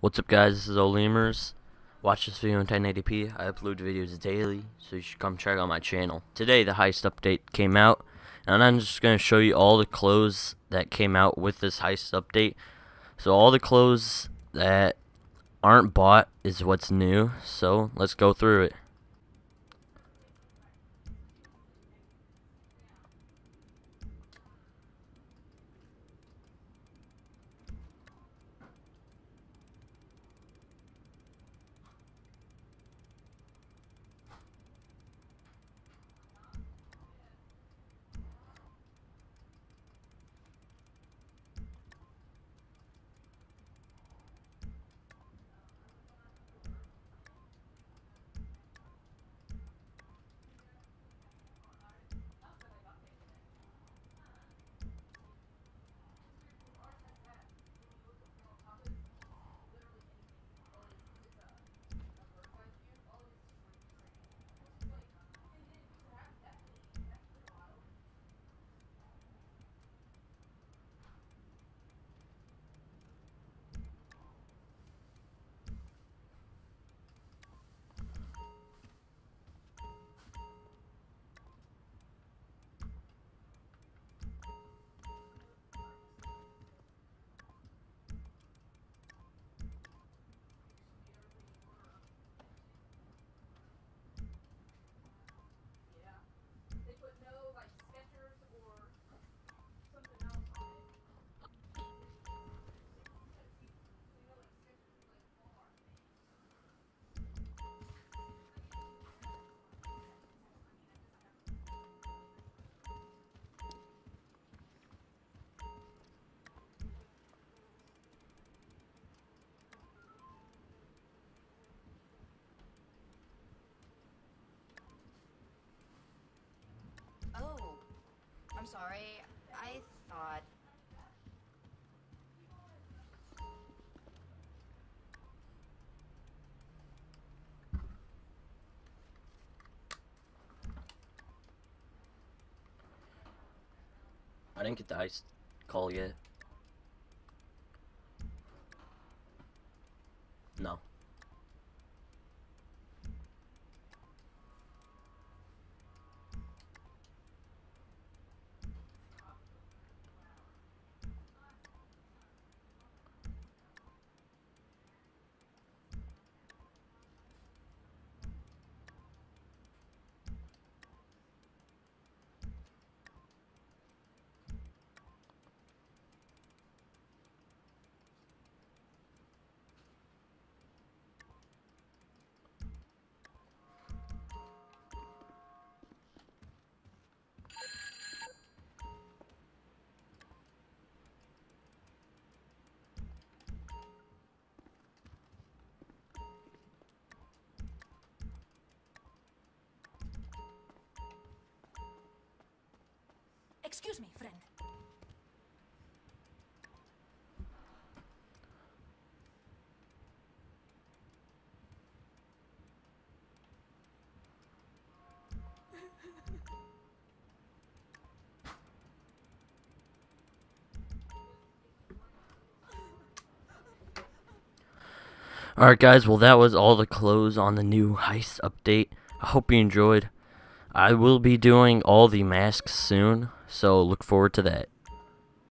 What's up, guys? This is Olemers. Watch this video in 1080p. I upload videos daily, so you should come check out my channel. Today the heist update came out, and I'm just going to show you all the clothes that came out with this heist update. So all the clothes that aren't bought is what's new, so let's go through it. Oh, I'm sorry. I thought... I didn't get the heist call yet. No. Excuse me, friend. Alright, guys, well, that was all the clothes on the new heist update. I hope you enjoyed. I will be doing all the masks soon, so look forward to that.